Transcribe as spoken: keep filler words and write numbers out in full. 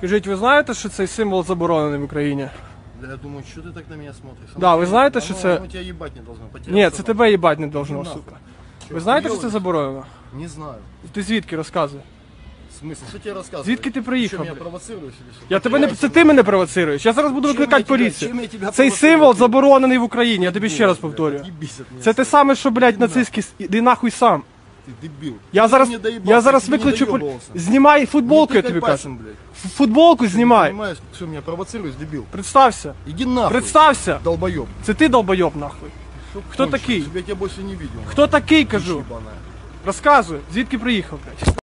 Скажіть, ви знаєте, що цей символ заборонений в Україні? Да я думаю, что ты так на меня смотришь? Да, ви знаєте, що Оно- це... оно тебя ебать не должно. Потерял Ні, всё це нахуй. тебе їбать не должно, Нахуй. сука. Чё, Ви знаєте, що це хуёвый? заборонено? Не знаю. Ти звідки розказуй? В смысле, что тебе рассказывать? Звідки ти приїхав, Что, меня блядь? провоцируешь или что? Я тебе не... Потерялся, Це ти мене провоцируєш. Я зараз буду Чим викликати я тебе- поліцію. чим я тебе Цей провоцирую? символ заборонений в Україні, я тобі ще раз Блядь, повторюю. отъебись от меня, Це те сука. саме, що, блядь, Иди нахуй. нацистський... Іди нахуй сам. Ты дебил. Я Ты зараз, мне доебался, я зараз ты мне викличу... полі- доебывался. Знімай футболку, Не я тыкай тобі пальцем, кажу. блядь. Ф- Футболку Ты не знімай. понимаешь, что меня провоцируешь, дебил? Представся. Иди нахуй. Представся. Долбоёб. Це ти долбойоб, нахуй. Хто Конченый, такий? Чтобы я тебя больше не видел. Хто такий, кажу? Ебаная. Розказуй, звідки приїхав, блядь.